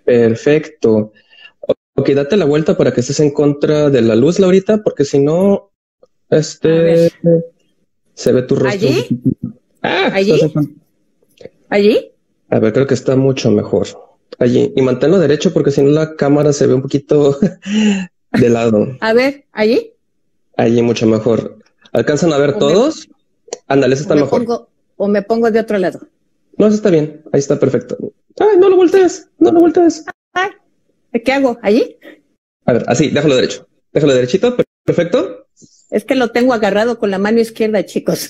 Perfecto. Ok, date la vuelta para que estés en contra de la luz, Laurita, porque si no, A ver, se ve tu rostro. ¿allí? Estás en ¿Allí? contra. ¿Allí? A ver, creo que está mucho mejor. Allí. Y manténlo derecho porque si no la cámara se ve un poquito de lado. A ver, ¿allí? Allí mucho mejor. ¿Alcanzan a ver O me, todos? Ándale, eso o está me mejor. pongo, o me pongo de otro lado. No, eso está bien. Ahí está perfecto. Ay, no lo voltees. No lo voltees. Ay, ¿qué hago? ¿Allí? A ver, así, déjalo derecho. Déjalo derechito. Perfecto. Es que lo tengo agarrado con la mano izquierda, chicos.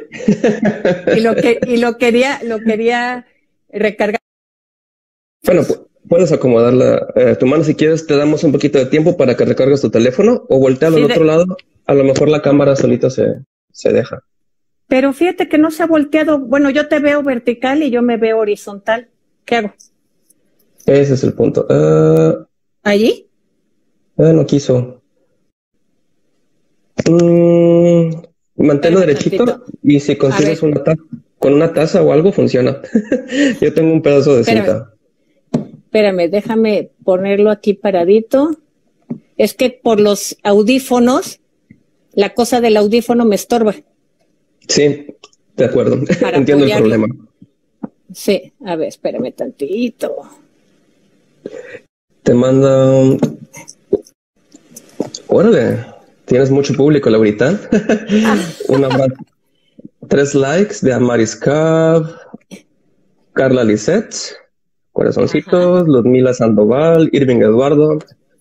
Lo quería recargar. Bueno, puedes acomodar tu mano si quieres. Te damos un poquito de tiempo para que recargues tu teléfono o voltealo Sí, al otro lado. A lo mejor la cámara solita se deja. pero fíjate que no se ha volteado. Bueno, yo te veo vertical y yo me veo horizontal. ¿Qué hago? Ese es el punto. ¿Allí? No quiso. Manténlo Espérame derechito tantito. y si A consigues ver, con una taza o algo funciona. Yo tengo un pedazo de cinta. espérame, déjame ponerlo aquí paradito. Es que por los audífonos, la cosa del audífono me estorba. Sí, de acuerdo. Para Entiendo el apoyarlo. problema. Sí, a ver, espérame tantito. Te manda... Órale, tienes mucho público, Laurita. Más. 3 likes de Amaris Cab, Carla Lisset, corazoncitos, Ludmila Sandoval, Irving Eduardo.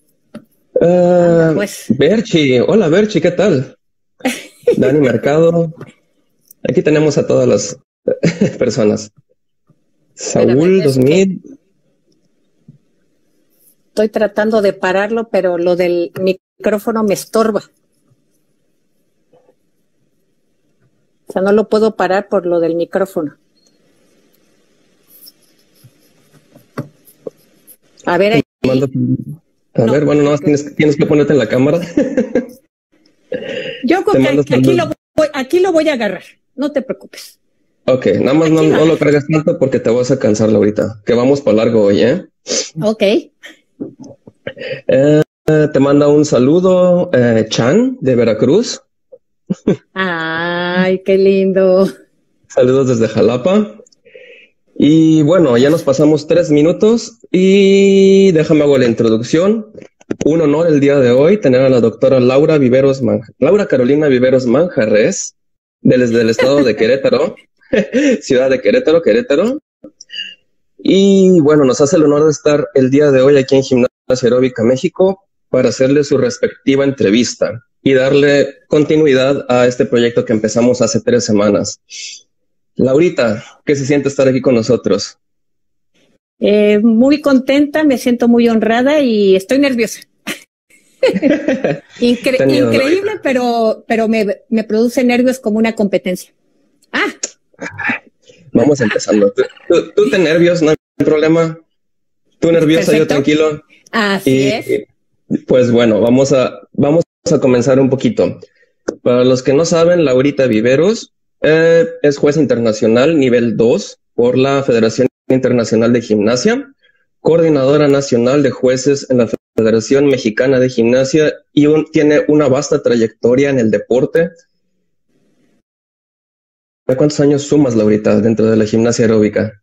Pues. Berchi, hola Berchi, ¿qué tal? Dani Mercado. Aquí tenemos a todas las personas. Saúl 2000. Estoy tratando de pararlo, pero lo del micrófono me estorba. O sea, no lo puedo parar por lo del micrófono. A ver, ahí. A ver, bueno, no, tienes que ponerte en la cámara. Yo creo que aquí lo voy a agarrar. No te preocupes. Ok, nada más no lo cargas tanto porque te vas a cansar ahorita. Que vamos para largo hoy, ¿eh? Ok. Te manda un saludo, Chan, de Veracruz. Ay, qué lindo. Saludos desde Jalapa. Y bueno, ya nos pasamos 3 minutos y déjame hago la introducción. Un honor el día de hoy tener a la doctora Laura Carolina Viveros Manjarres, desde el estado de Querétaro, ciudad de Querétaro. Y bueno, nos hace el honor de estar el día de hoy aquí en Gimnasia Aeróbica México para hacerle su respectiva entrevista y darle continuidad a este proyecto que empezamos hace 3 semanas. Laurita, ¿qué se siente estar aquí con nosotros? Muy contenta, me siento muy honrada y estoy nerviosa. Increíble, pero me produce nervios como una competencia. Vamos empezando. Tú te nervios, no hay problema. Tú nerviosa, yo tranquilo. Así es. Pues bueno, vamos a comenzar un poquito. Para los que no saben, Laurita Viveros es juez internacional nivel 2 por la Federación Internacional de Gimnasia, coordinadora nacional de jueces en la Federación Mexicana de Gimnasia y tiene una vasta trayectoria en el deporte. ¿Cuántos años sumas, Laurita, dentro de la gimnasia aeróbica?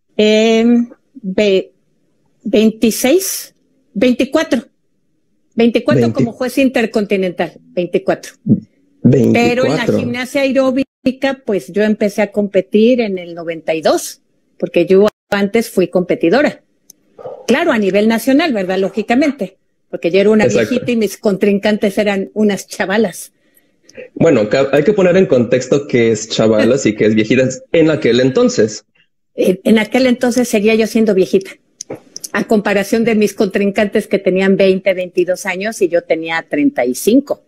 26, 24 como juez intercontinental, 24. Pero en la gimnasia aeróbica, pues yo empecé a competir en el 92, porque yo antes fui competidora. Claro, a nivel nacional, ¿verdad? Lógicamente, porque yo era una viejita y mis contrincantes eran unas chavalas. Bueno, hay que poner en contexto que es chavalas y que es viejitas en aquel entonces. En aquel entonces seguía yo siendo viejita, a comparación de mis contrincantes que tenían 20, 22 años y yo tenía 35.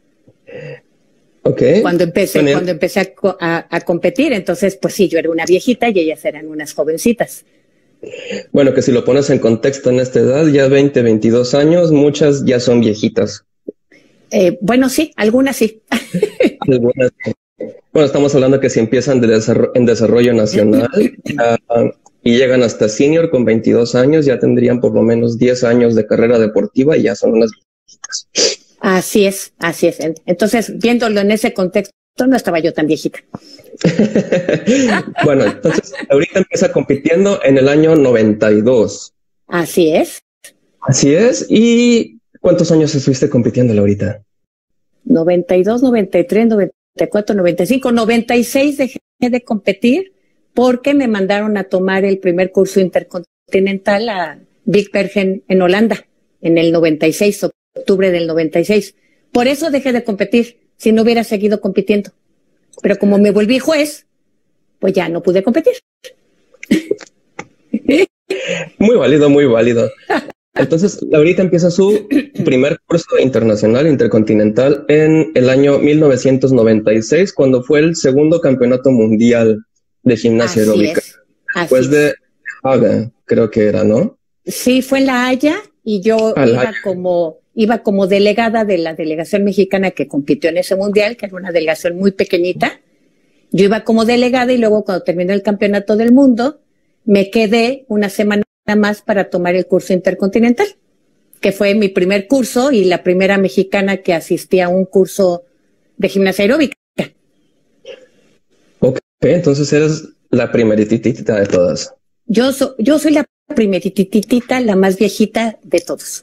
Okay. Cuando empecé a competir, entonces pues sí, yo era una viejita y ellas eran unas jovencitas. Bueno, que si lo pones en contexto en esta edad, ya 20, 22 años, muchas ya son viejitas. Bueno, sí, algunas sí. Algunas. Bueno, estamos hablando que si empiezan en desarrollo nacional y llegan hasta senior con 22 años, ya tendrían por lo menos 10 años de carrera deportiva y ya son unas viejitas. Así es, así es. Entonces, viéndolo en ese contexto, no estaba yo tan viejita. Bueno, entonces ahorita empieza compitiendo en el año 92. Así es. Así es. ¿Y cuántos años estuviste compitiendo, Laurita? 92, 93, 94, 95, 96 dejé de competir porque me mandaron a tomar el primer curso intercontinental a Bikbergen en Holanda en el 96, octubre del 96. Por eso dejé de competir, si no hubiera seguido compitiendo. Pero como me volví juez, pues ya no pude competir. Muy válido, muy válido. Entonces, Laurita empieza su primer curso internacional intercontinental en el año 1996, cuando fue el segundo campeonato mundial de gimnasia aeróbica. Después de Haga, creo que era, ¿no? Sí, fue en La Haya y yo iba como delegada de la delegación mexicana que compitió en ese mundial, que era una delegación muy pequeñita. Yo iba como delegada y luego cuando terminó el campeonato del mundo, me quedé una semana más para tomar el curso intercontinental, que fue mi primer curso y la primera mexicana que asistía a un curso de gimnasia aeróbica. Ok, entonces eres la primerititita de todas. Yo soy la primerititita, la más viejita de todos.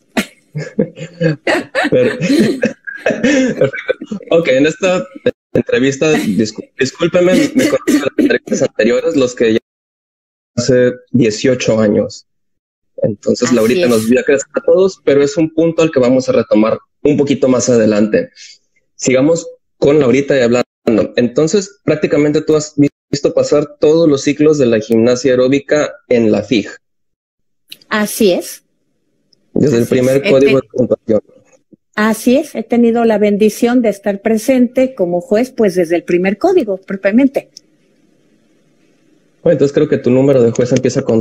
Perfecto. Ok, en esta entrevista, discúlpeme, me conozco de las entrevistas anteriores, los que ya hace 18 años. Entonces, así Laurita nos vio crecer a todos, pero es un punto al que vamos a retomar un poquito más adelante. Sigamos con Laurita y hablando. Entonces, prácticamente tú has visto pasar todos los ciclos de la gimnasia aeróbica en la FIG. Así es. Desde el primer código de puntuación. Así es, he tenido la bendición de estar presente como juez, pues desde el primer código, propiamente. Bueno, entonces creo que tu número de juez empieza con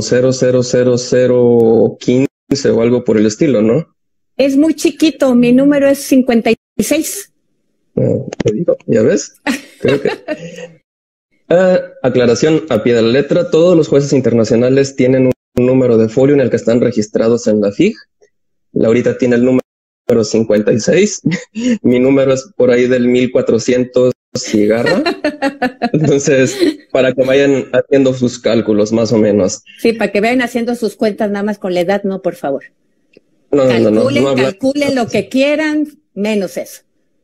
000015 o algo por el estilo, ¿no? Es muy chiquito, mi número es 56. Te digo, ¿ya ves? Creo que... aclaración a pie de la letra, todos los jueces internacionales tienen un número de folio en el que están registrados en la FIG. Laurita tiene el número 56, mi número es por ahí del 1400 cigarra. Entonces, para que vayan haciendo sus cálculos más o menos. Sí, para que vayan haciendo sus cuentas nada más con la edad, no, por favor. No, calculen lo que quieran, menos eso.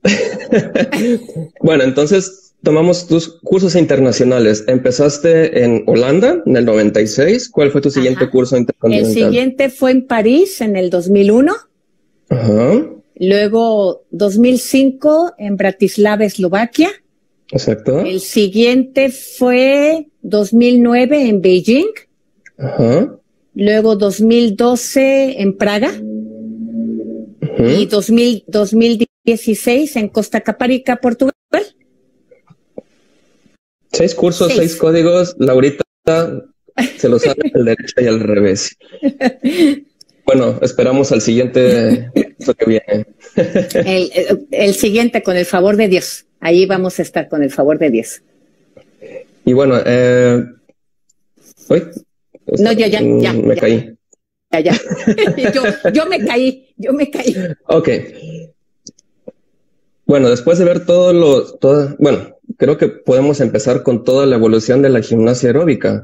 Bueno, entonces tomamos tus cursos internacionales. Empezaste en Holanda en el 96. ¿Cuál fue tu siguiente curso intercontinental? El siguiente fue en París en el 2001. Ajá. Luego 2005 en Bratislava, Eslovaquia. Exacto. El siguiente fue 2009 en Beijing. Ajá. Luego 2012 en Praga. Y 2016 en Costa Caparica, Portugal. 6 cursos, 6 códigos. Laurita se los sabe al derecho y al revés. Bueno, esperamos al siguiente que viene. El siguiente, con el favor de Dios. Ahí vamos a estar con el favor de Dios. Y bueno, no, ya. Me caí. Ya. yo me caí. Ok. Bueno, después de ver bueno, creo que podemos empezar con toda la evolución de la gimnasia aeróbica.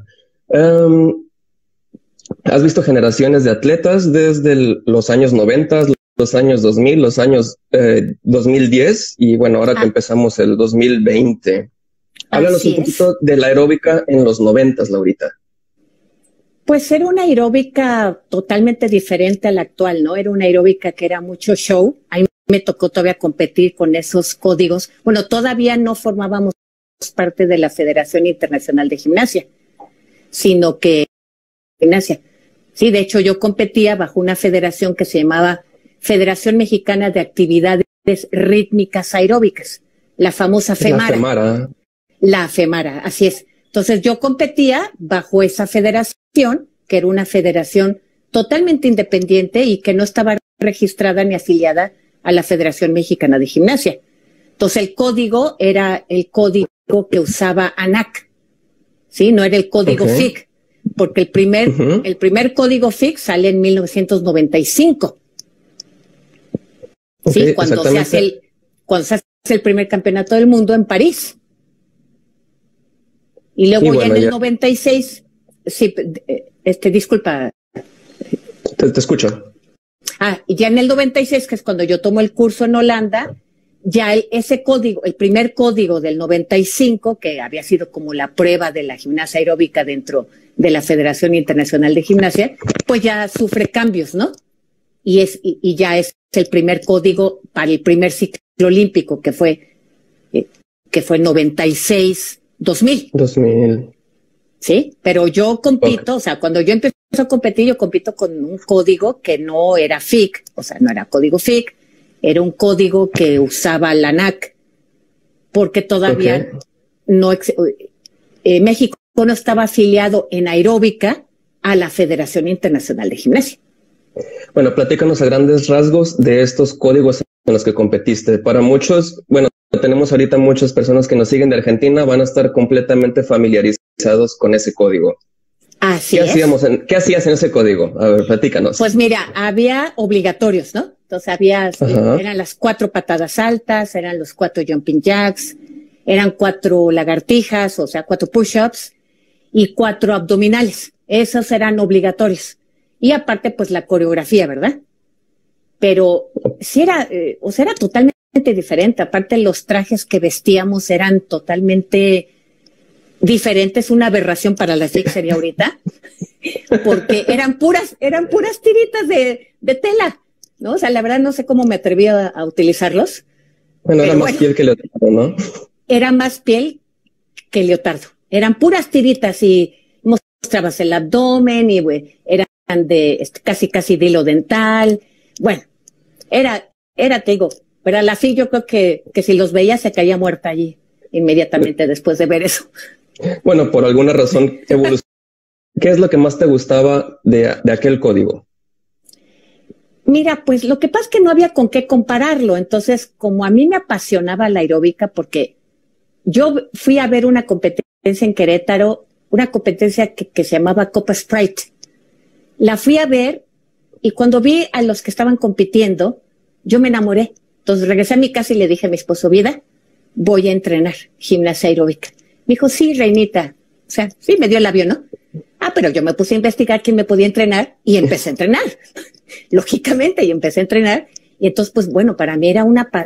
Has visto generaciones de atletas desde los años 90, los años 2000, los años 2010 y bueno, ahora que empezamos el 2020. Háblanos un poquito de la aeróbica en los 90, Laurita. Pues era una aeróbica totalmente diferente a la actual, ¿no? Era una aeróbica que era mucho show. A mí me tocó todavía competir con esos códigos. Bueno, todavía no formábamos parte de la Federación Internacional de Gimnasia, sino que gimnasia. Sí, de hecho yo competía bajo una federación que se llamaba Federación Mexicana de Actividades Rítmicas Aeróbicas, la famosa FEMARA. La FEMARA, así es. Entonces yo competía bajo esa federación, que era una federación totalmente independiente y que no estaba registrada ni afiliada a la Federación Mexicana de Gimnasia. Entonces el código era el código que usaba ANAC, ¿sí? No era el código FIG. porque el primer código FIC sale en 1995. Okay, sí, cuando se hace el primer campeonato del mundo en París. Y luego ya en el 96, sí, disculpa. Te escucho. Y ya en el 96, que es cuando yo tomo el curso en Holanda, ya ese código, el primer código del 95, que había sido como la prueba de la gimnasia aeróbica dentro de la Federación Internacional de Gimnasia, pues ya sufre cambios, ¿no? Y ya es el primer código para el primer ciclo olímpico, que fue 96-2000. 2000. Sí, pero yo compito, o sea, cuando yo empiezo a competir, yo compito con un código que no era FIC, o sea, no era código FIC, era un código que usaba la ANAC, porque todavía México no estaba afiliado en aeróbica a la Federación Internacional de Gimnasia. Bueno, platícanos a grandes rasgos de estos códigos en los que competiste. Para muchos, bueno, tenemos ahorita muchas personas que nos siguen de Argentina, van a estar completamente familiarizados con ese código. Así es. ¿Qué hacías en ese código? A ver, platícanos. Pues mira, había obligatorios, ¿no? Entonces eran las 4 patadas altas, eran los 4 jumping jacks, eran 4 lagartijas, o sea, 4 push-ups y 4 abdominales. Esos eran obligatorios. Y aparte, pues la coreografía, ¿verdad? Pero sí era totalmente diferente. Aparte, los trajes que vestíamos eran totalmente diferentes. Una aberración para la FIC sería ahorita, porque eran puras tiritas de tela, ¿no? O sea, la verdad no sé cómo me atreví a utilizarlos. Bueno, era más piel que leotardo, ¿no? Era más piel que leotardo. Eran puras tiritas y mostrabas el abdomen y eran de casi de hilo dental. Bueno, te digo, pero a la FIC yo creo que si los veía se caía muerta allí inmediatamente después de ver eso. Bueno, por alguna razón evolucionó. ¿Qué es lo que más te gustaba de aquel código? Mira, pues lo que pasa es que no había con qué compararlo. Entonces, como a mí me apasionaba la aeróbica, porque yo fui a ver una competencia en Querétaro, una competencia que se llamaba Copa Sprite. La fui a ver y cuando vi a los que estaban compitiendo, yo me enamoré. Entonces regresé a mi casa y le dije a mi esposo, vida, voy a entrenar gimnasia aeróbica. Me dijo, sí, reinita. O sea, sí, me dio el avión, ¿no? Pero yo me puse a investigar quién me podía entrenar y empecé a entrenar. Lógicamente, y empecé a entrenar. Y entonces, pues bueno, para mí era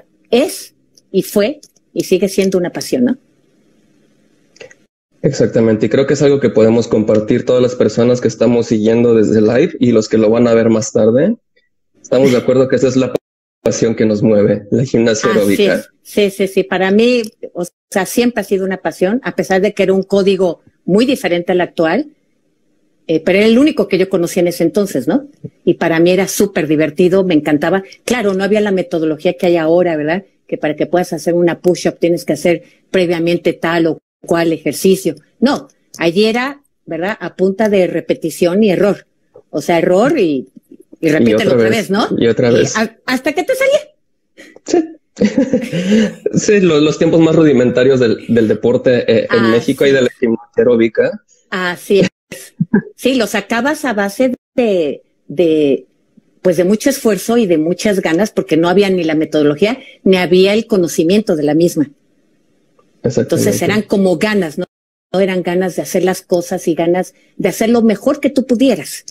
fue y sigue siendo una pasión, ¿no? Exactamente, y creo que es algo que podemos compartir todas las personas que estamos siguiendo desde live y los que lo van a ver más tarde. Estamos de acuerdo que esa es la pasión que nos mueve, la gimnasia aeróbica. Sí, para mí, o sea, siempre ha sido una pasión, a pesar de que era un código muy diferente al actual, pero era el único que yo conocía en ese entonces, ¿no? Y para mí era súper divertido, me encantaba. Claro, no había la metodología que hay ahora, ¿verdad? Que para que puedas hacer una push-up tienes que hacer previamente tal o cual ejercicio. No, allí era, ¿verdad? A punta de repetición y error. O sea, error y repítelo otra vez, ¿no? Y otra vez. Hasta que te salía. Sí. Sí, los tiempos más rudimentarios del deporte en México y de la gimnasia aeróbica. Así es. Sí, lo sacabas a base de mucho esfuerzo y de muchas ganas, porque no había ni la metodología, ni había el conocimiento de la misma. Entonces eran como ganas, ¿no? No eran ganas de hacer las cosas y ganas de hacer lo mejor que tú pudieras.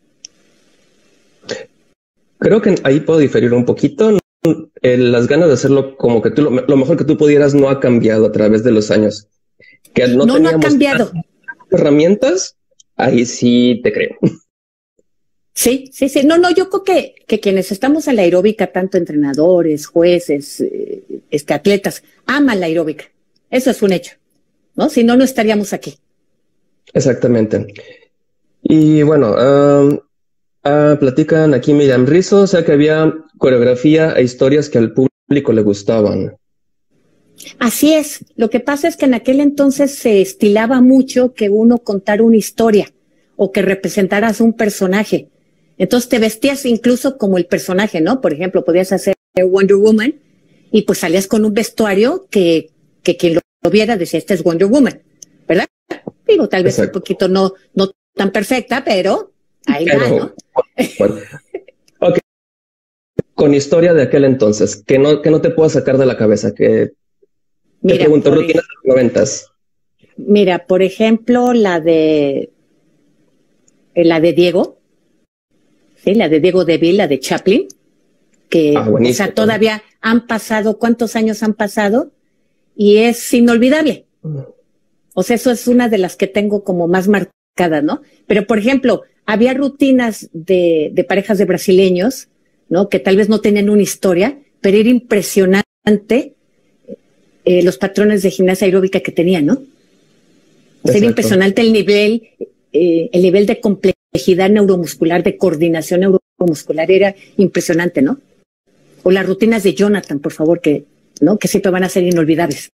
Creo que ahí puedo diferir un poquito. Las ganas de hacerlo como que tú lo mejor que tú pudieras no ha cambiado a través de los años. Que no ha cambiado. Herramientas, ahí sí te creo. Sí. No, yo creo que quienes estamos en la aeróbica, tanto entrenadores, jueces, atletas, aman la aeróbica. Eso es un hecho, ¿no? Si no, no estaríamos aquí. Exactamente. Y bueno, platican aquí Miriam Rizzo, o sea que había coreografía e historias que al público le gustaban. Así es. Lo que pasa es que en aquel entonces se estilaba mucho que uno contara una historia o que representaras un personaje. Entonces te vestías incluso como el personaje, ¿no? Por ejemplo, podías hacer Wonder Woman y pues salías con un vestuario que quien lo viera decía, esta es Wonder Woman, ¿verdad? Digo, tal vez un poquito no tan perfecta, pero ahí va, ¿no? Bueno, ok. Con historia de aquel entonces, que no te puedo sacar de la cabeza, que te pregunto, rutinas de los 90s. Mira, por ejemplo, la de Diego, ¿sí? La de Diego DeVille, la de Chaplin, que, o sea, todavía han pasado, ¿cuántos años han pasado? Y es inolvidable. O sea, eso es una de las que tengo como más marcadas, ¿no? Pero, por ejemplo, había rutinas de parejas de brasileños, ¿no? Que tal vez no tenían una historia, pero era impresionante los patrones de gimnasia aeróbica que tenían, ¿no? O sea, era impresionante el nivel de complejidad neuromuscular, de coordinación neuromuscular, era impresionante, ¿no? O las rutinas de Jonathan, por favor, que siempre van a ser inolvidables.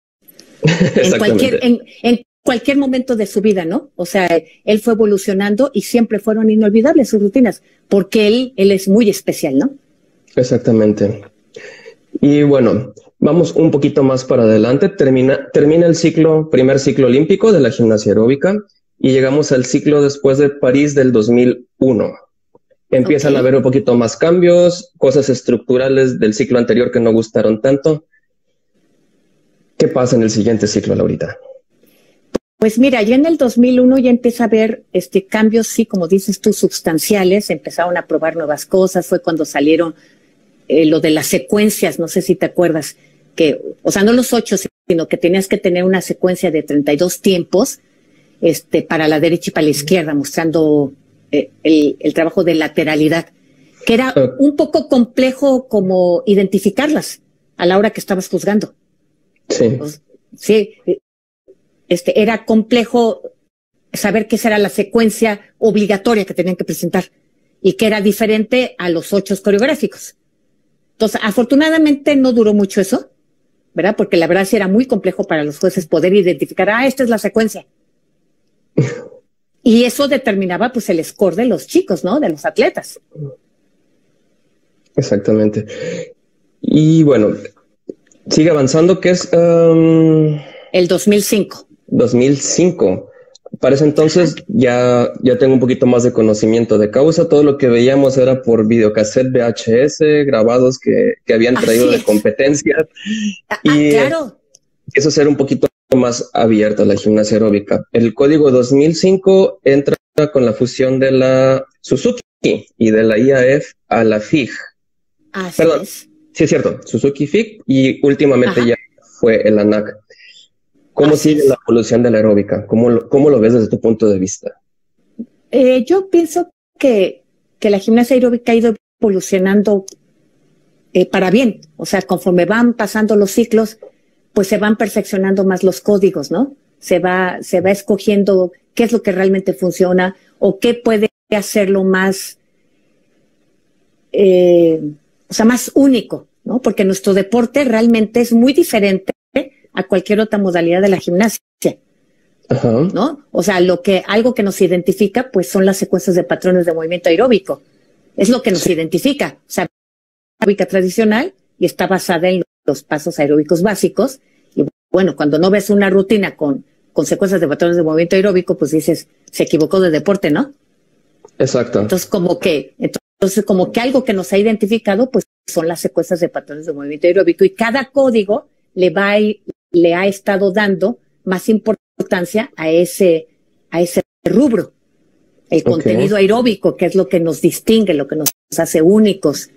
En cualquier momento de su vida, ¿no? O sea, él fue evolucionando y siempre fueron inolvidables sus rutinas, porque él es muy especial, ¿no? Exactamente. Y bueno, vamos un poquito más para adelante. Termina el primer ciclo olímpico de la gimnasia aeróbica y llegamos al ciclo después de París del 2001. Empiezan a haber un poquito más cambios, cosas estructurales del ciclo anterior que no gustaron tanto. ¿Qué pasa en el siguiente ciclo, Laurita? Pues mira, ya en el 2001 ya empieza a haber cambios, sí, como dices tú, sustanciales. Empezaron a probar nuevas cosas. Fue cuando salieron lo de las secuencias, no sé si te acuerdas, que, o sea, no los 8, sino que tenías que tener una secuencia de 32 tiempos para la derecha y para la izquierda, mostrando el trabajo de lateralidad, que era un poco complejo como identificarlas a la hora que estabas juzgando. Sí. Pues, sí, era complejo saber qué será la secuencia obligatoria que tenían que presentar y que era diferente a los 8 coreográficos. Entonces, afortunadamente no duró mucho eso, ¿verdad? Porque la verdad sí era muy complejo para los jueces poder identificar, esta es la secuencia. Y eso determinaba pues el score de los chicos, ¿no? De los atletas. Exactamente. Y bueno, sigue avanzando, que es... el 2005. 2005. Para ese entonces ya tengo un poquito más de conocimiento de causa. Todo lo que veíamos era por videocassette VHS, grabados que habían traído de competencias. Y claro. Eso era un poquito más abierto a la gimnasia aeróbica. El código 2005 entra con la fusión de la Suzuki y de la IAF a la FIG. Perdón, sí es cierto, Suzuki FIG y últimamente ya fue el ANAC. ¿Cómo sigue la evolución de la aeróbica? ¿Cómo lo ves desde tu punto de vista? Yo pienso que la gimnasia aeróbica ha ido evolucionando para bien. O sea, conforme van pasando los ciclos, pues se van perfeccionando más los códigos, ¿no? Se va escogiendo qué es lo que realmente funciona o qué puede hacerlo más, más único, ¿no? Porque nuestro deporte realmente es muy diferente a cualquier otra modalidad de la gimnasia, ¿no? O sea, algo que nos identifica, pues son las secuencias de patrones de movimiento aeróbico. Es lo que nos identifica. O sea, la aeróbica tradicional y está basada en los pasos aeróbicos básicos. Y bueno, cuando no ves una rutina con secuencias de patrones de movimiento aeróbico, pues dices, se equivocó de deporte, ¿no? Exacto. Entonces, como que algo que nos ha identificado, pues son las secuencias de patrones de movimiento aeróbico y cada código le ha estado dando más importancia a ese rubro, el contenido aeróbico, que es lo que nos distingue, lo que nos hace únicos.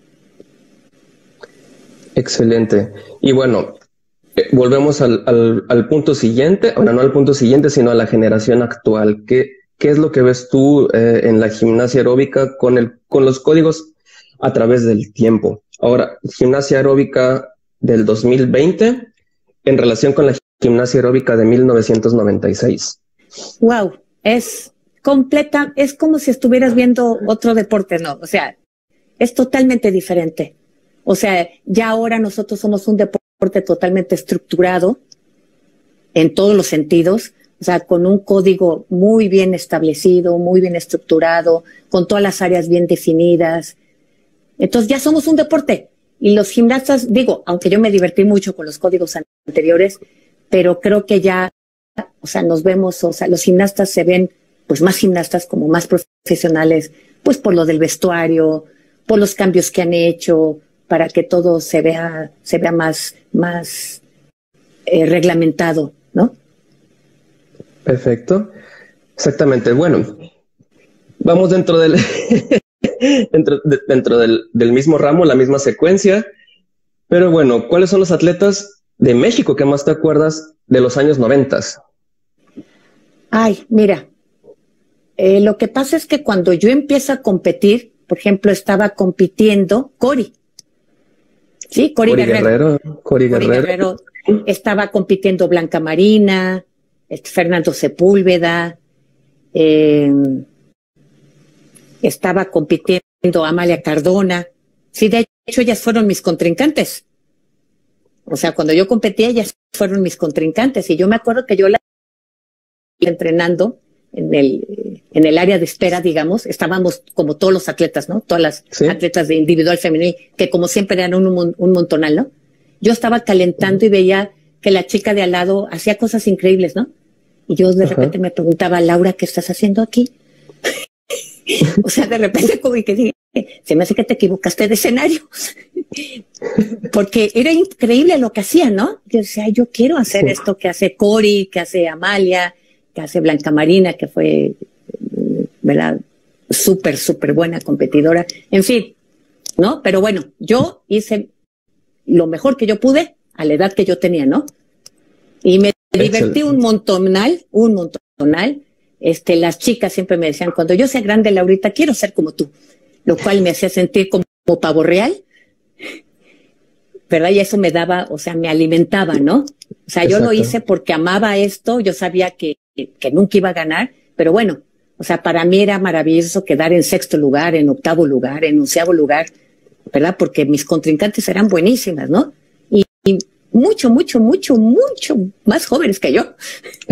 Excelente. Y bueno, volvemos al punto siguiente, ahora no al punto siguiente, sino a la generación actual. ¿Qué es lo que ves tú en la gimnasia aeróbica con los códigos a través del tiempo? Ahora, gimnasia aeróbica del 2020 en relación con la gimnasia aeróbica de 1996. Wow, es como si estuvieras viendo otro deporte, ¿no? O sea, es totalmente diferente. O sea, ya ahora nosotros somos un deporte totalmente estructurado en todos los sentidos, o sea, con un código muy bien establecido, muy bien estructurado, con todas las áreas bien definidas. Entonces ya somos un deporte. Y los gimnastas, aunque yo me divertí mucho con los códigos anteriores, pero creo que ya, o sea, nos vemos, o sea, los gimnastas se ven pues más gimnastas como más profesionales, pues por lo del vestuario, por los cambios que han hecho, para que todo se vea más reglamentado, ¿no? Perfecto. Exactamente. Bueno, vamos dentro del dentro del mismo ramo, la misma secuencia. Pero bueno, ¿cuáles son los atletas de México que más te acuerdas de los años 90? Ay, mira, lo que pasa es que cuando yo empiezo a competir, por ejemplo, estaba compitiendo Cori. Sí, Cori Guerrero. Cori Guerrero. Estaba compitiendo Blanca Marina, Fernando Sepúlveda, estaba compitiendo Amalia Cardona. Sí, de hecho, ellas fueron mis contrincantes. O sea, cuando yo competía, ellas fueron mis contrincantes. Y yo me acuerdo que yo la entrenando en el área de espera, digamos, estábamos como todos los atletas, ¿no? Todas las atletas de individual femenil, que como siempre eran un montonal, ¿no? Yo estaba calentando y veía que la chica de al lado hacía cosas increíbles, ¿no? Y yo de repente me preguntaba, Laura, ¿qué estás haciendo aquí? O sea, de repente como que dije, se me hace que te equivocaste de escenario. Porque era increíble lo que hacía, ¿no? Yo decía, yo quiero hacer esto que hace Cori, que hace Amalia, que hace Blanca Marina, que fue, ¿verdad? Súper buena competidora. En fin, ¿no? Pero bueno, yo hice lo mejor que yo pude a la edad que yo tenía, ¿no? Y me divertí un montonal. Las chicas siempre me decían, cuando yo sea grande, Laurita, quiero ser como tú, lo cual me hacía sentir como pavo real, ¿verdad? Y eso me daba, o sea, me alimentaba, ¿no? O sea, yo lo hice porque amaba esto, yo sabía que nunca iba a ganar, pero bueno, o sea, para mí era maravilloso quedar en 6º lugar, en 8º lugar, en 11º lugar, ¿verdad? Porque mis contrincantes eran buenísimas, ¿no? Y mucho más jóvenes que yo.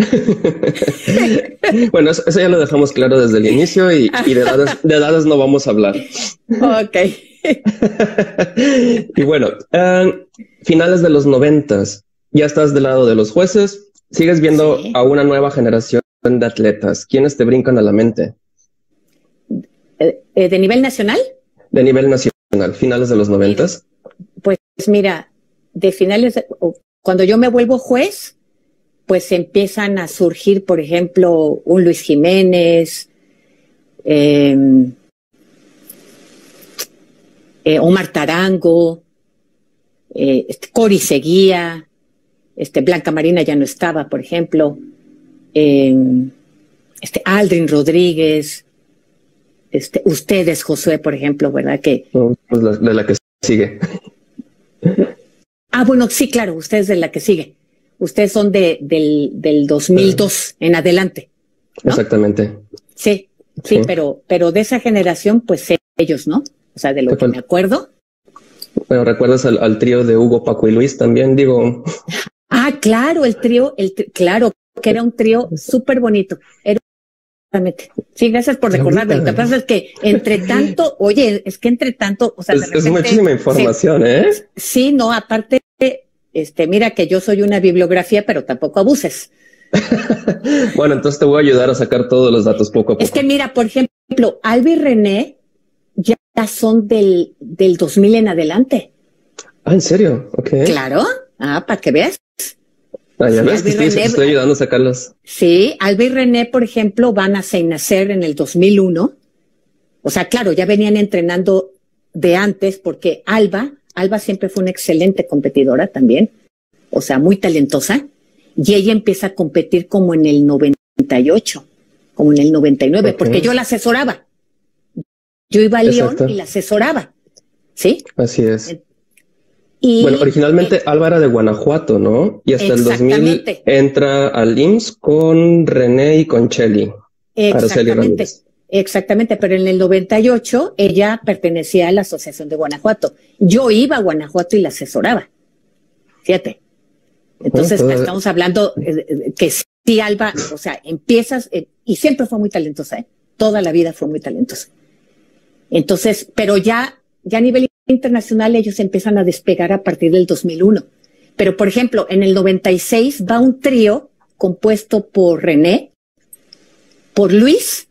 Bueno, eso ya lo dejamos claro desde el inicio y de edades no vamos a hablar. Ok. Y bueno, finales de los 90, ya estás del lado de los jueces, sigues viendo a una nueva generación de atletas. ¿Quiénes te brincan a la mente? ¿De nivel nacional? De nivel nacional, finales de los 90. Pues mira, de finales, cuando yo me vuelvo juez, pues empiezan a surgir, por ejemplo, un Luis Jiménez, Omar Tarango, Cori seguía, Blanca Marina ya no estaba, por ejemplo, Aldrin Rodríguez, ustedes, Josué, por ejemplo, ¿verdad? Que pues de la que sigue. Ah, bueno, sí, claro, ustedes de la que sigue. Ustedes son del 2002 en adelante, ¿no? Exactamente. Sí, pero de esa generación, pues ellos, ¿no? O sea, de lo que me acuerdo. Bueno, ¿recuerdas al trío de Hugo, Paco y Luis también? Digo. Ah, claro, claro, que era un trío súper bonito. Sí, gracias por recordarme. Lo que pasa es que entre tanto, o sea, de repente, es muchísima información, ¿eh? Sí, no, aparte, mira que yo soy una bibliografía, pero tampoco abuses. Bueno, entonces te voy a ayudar a sacar todos los datos poco a poco. Es que mira, por ejemplo, Alba y René ya son del 2000 en adelante. Ah, ¿en serio? Ok. Claro, para que veas. Ya ves, estoy ayudando a sacarlos. Sí, Alba y René, por ejemplo, van a Saint-Nazaire en el 2001. O sea, claro, ya venían entrenando de antes porque Alba siempre fue una excelente competidora también. O sea, muy talentosa. Y ella empieza a competir como en el 98, como en el 99, porque yo la asesoraba. Yo iba a León y la asesoraba. ¿Sí? Así es. Bueno, originalmente Alba era de Guanajuato, ¿no? Y hasta el 2000 entra al IMSS con René y con Chely. Exactamente, pero en el 98 ella pertenecía a la Asociación de Guanajuato. Yo iba a Guanajuato y la asesoraba. Fíjate. Entonces, estamos hablando que sí, Alba, o sea, empiezas, y siempre fue muy talentosa, toda la vida fue muy talentosa. Entonces, pero ya a nivel internacional ellos empiezan a despegar a partir del 2001. Pero, por ejemplo, en el 96 va un trío compuesto por René, por Luis,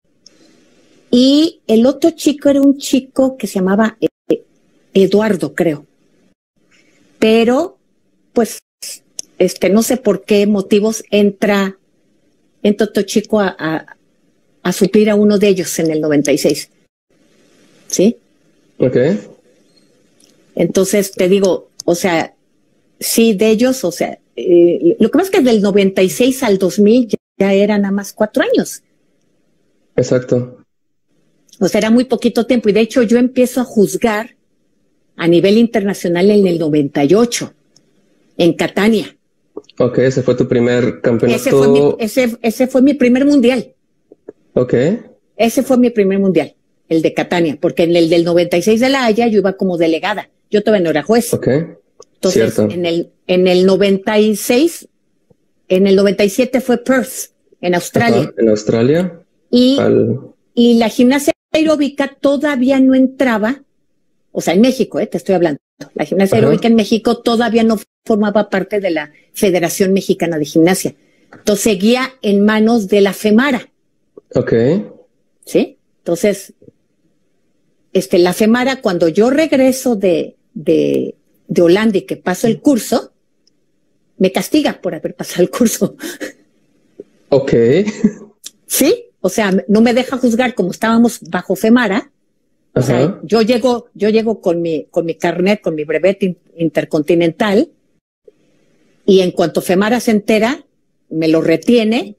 y el otro chico era un chico que se llamaba Eduardo, creo. Pero, pues, no sé por qué motivos entra otro chico a suplir a uno de ellos en el 96. ¿Sí? Ok. Entonces, te digo, o sea, sí, de ellos, o sea, lo que pasa es que del 96 al 2000 ya eran nada más 4 años. Exacto. O sea, era muy poquito tiempo. Y de hecho, yo empiezo a juzgar a nivel internacional en el 98, en Catania. Ok, ese fue tu primer campeonato. Ese fue mi primer mundial. Ok. Ese fue mi primer mundial, el de Catania, porque en el del 96 de La Haya yo iba como delegada. Yo todavía no era juez. Ok. Entonces, cierto. en el 96, en el 97 fue Perth, en Australia. Ajá, en Australia. Y la gimnasia aeróbica todavía no entraba, o sea, en México, te estoy hablando. La gimnasia aeróbica en México todavía no formaba parte de la Federación Mexicana de Gimnasia. Entonces seguía en manos de la FEMARA. Ok. ¿Sí? Entonces, la FEMARA, cuando yo regreso de Holanda y que paso el curso, me castiga por haber pasado el curso. Ok. Sí, o sea, no me deja juzgar como estábamos bajo FEMARA. O sea, yo llego con mi carnet, con mi brevet intercontinental, y en cuanto FEMARA se entera, me lo retiene.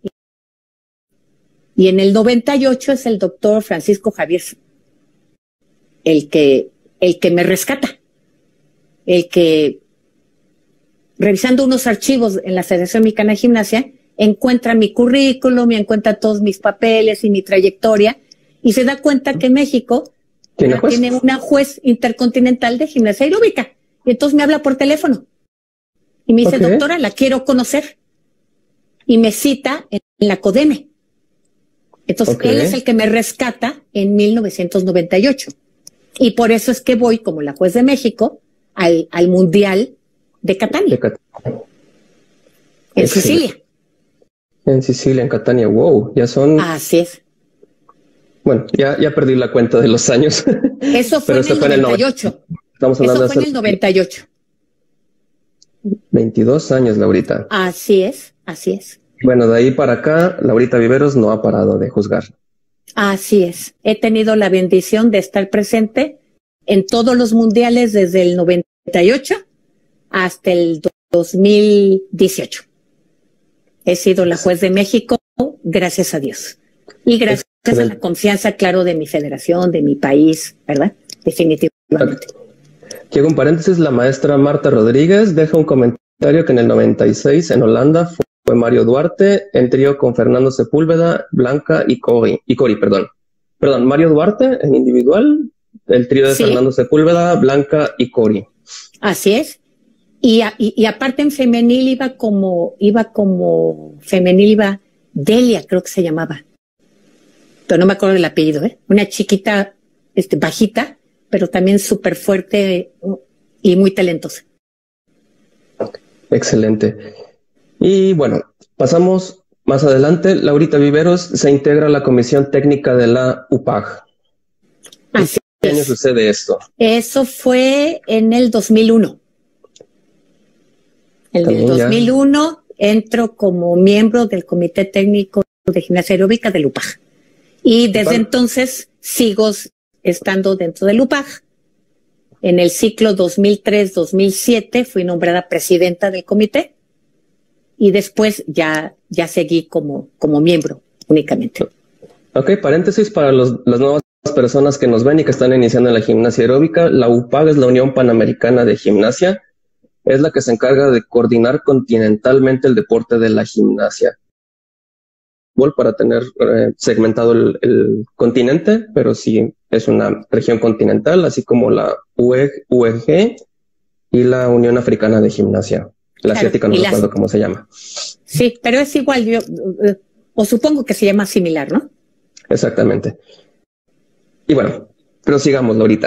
Y en el 98 es el doctor Francisco Javier el que me rescata, el que, revisando unos archivos en la Federación Mexicana de Gimnasia, encuentra mi currículum y encuentra todos mis papeles y mi trayectoria, y se da cuenta que México tiene una juez intercontinental de gimnasia aeróbica. Y entonces me habla por teléfono y me dice, doctora, la quiero conocer. Y me cita en la CODEME. Entonces él es el que me rescata en 1998. Y por eso es que voy, como la juez de México, al Mundial de Catania. En Sicilia. En Sicilia, en Catania. Wow, ya son... Así es. Bueno, ya perdí la cuenta de los años. Eso fue en el 98. Estamos hablando Eso fue en el 98. 22 años, Laurita. Así es, así es. Bueno, de ahí para acá, Laurita Viveros no ha parado de juzgar. Así es. He tenido la bendición de estar presente en todos los mundiales desde el 98 hasta el 2018. He sido la juez de México, gracias a Dios. Y gracias a la confianza, claro, de mi federación, de mi país, ¿verdad? Definitivamente. Aquí hago un paréntesis, la maestra Marta Rodríguez deja un comentario que en el 96 en Holanda fue Mario Duarte en trío con Fernando Sepúlveda, Blanca y Cori, perdón. Perdón, Mario Duarte en individual, el trío de Fernando Sepúlveda, Blanca y Cori. Así es. Y aparte en femenil iba Delia, creo que se llamaba. Pero no me acuerdo del apellido, Una chiquita, bajita, pero también súper fuerte y muy talentosa. Excelente. Y bueno, pasamos más adelante. Laurita Viveros se integra a la comisión técnica de la UPAG. Así ¿Qué año sucede esto? Eso fue en el 2001. En el 2001 entro como miembro del Comité Técnico de Gimnasia Aeróbica del UPAG. Y desde entonces sigo estando dentro del UPAG. En el ciclo 2003-2007 fui nombrada presidenta del comité y después ya seguí como miembro únicamente. Ok, paréntesis para las nuevas personas que nos ven y que están iniciando en la gimnasia aeróbica. La UPAG es la Unión Panamericana de Gimnasia. Es la que se encarga de coordinar continentalmente el deporte de la gimnasia. Para tener segmentado el continente, pero sí es una región continental, así como la UEG y la Unión Africana de Gimnasia. La asiática no recuerdo cómo se llama. Sí, pero es igual, o supongo que se llama similar, ¿no? Exactamente. Y bueno, pero sigamos, Laurita.